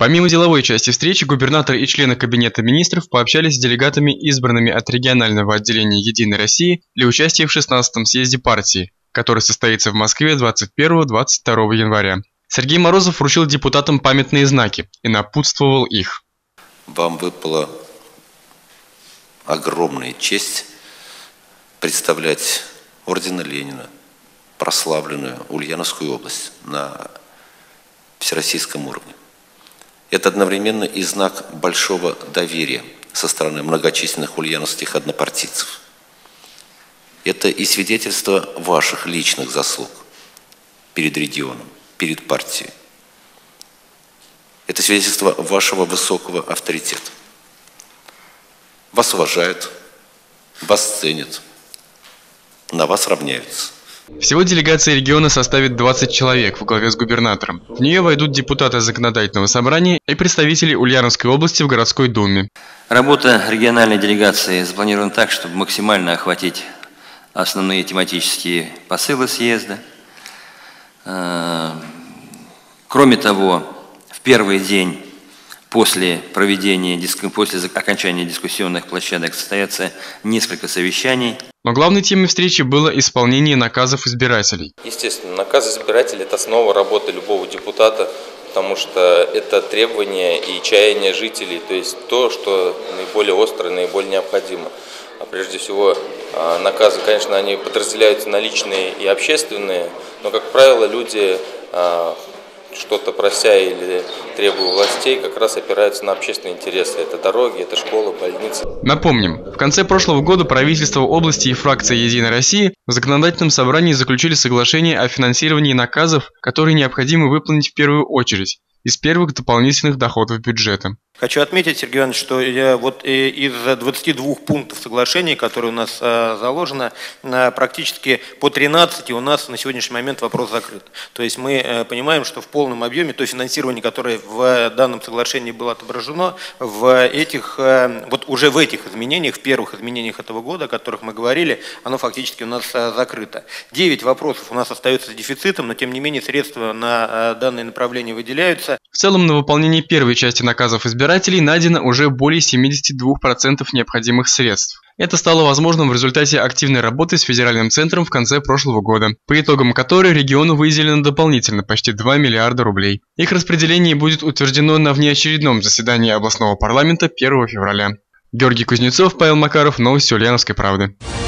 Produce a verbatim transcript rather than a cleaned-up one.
Помимо деловой части встречи, губернатор и члены Кабинета министров пообщались с делегатами, избранными от регионального отделения «Единой России» для участия в шестнадцатом съезде партии, который состоится в Москве двадцать первого — двадцать второго января. Сергей Морозов вручил депутатам памятные знаки и напутствовал их. Вам выпала огромная честь представлять ордена Ленина, прославленную Ульяновскую область на всероссийском уровне. Это одновременно и знак большого доверия со стороны многочисленных ульяновских однопартийцев. Это и свидетельство ваших личных заслуг перед регионом, перед партией. Это свидетельство вашего высокого авторитета. Вас уважают, вас ценят, на вас равняются. Всего делегация региона составит двадцать человек во главе с губернатором. В нее войдут депутаты законодательного собрания и представители Ульяновской области в городской думе. Работа региональной делегации запланирована так, чтобы максимально охватить основные тематические посылы съезда. Кроме того, в первый день после проведения, после окончания дискуссионных площадок состоятся несколько совещаний. Но главной темой встречи было исполнение наказов избирателей. Естественно, наказ избирателей – это основа работы любого депутата, потому что это требования и чаяния жителей, то есть то, что наиболее остро, наиболее необходимо. А прежде всего, наказы, конечно, они подразделяются на личные и общественные, но, как правило, люди, что-то прося или требуя властей, как раз опираются на общественные интересы. Это дороги, это школы, больницы. Напомним, в конце прошлого года правительство области и фракция «Единой России» в законодательном собрании заключили соглашение о финансировании наказов, которые необходимо выполнить в первую очередь из первых дополнительных доходов бюджета. Хочу отметить, Сергей Иванович, что я вот из двадцати двух пунктов соглашения, которые у нас а, заложено, а, практически по тринадцати у нас на сегодняшний момент вопрос закрыт. То есть мы а, понимаем, что в полном объеме то финансирование, которое в данном соглашении было отображено, в этих, а, вот уже в этих изменениях, в первых изменениях этого года, о которых мы говорили, оно фактически у нас а, закрыто. Девять вопросов у нас остаются дефицитом, но тем не менее средства на а, данное направление выделяются. В целом на выполнение первой части наказов избирателей найдено уже более семидесяти двух процентов необходимых средств. Это стало возможным в результате активной работы с федеральным центром в конце прошлого года, по итогам которой региону выделено дополнительно почти два миллиарда рублей. Их распределение будет утверждено на внеочередном заседании областного парламента первого февраля. Георгий Кузнецов, Павел Макаров, новости Ульяновской правды.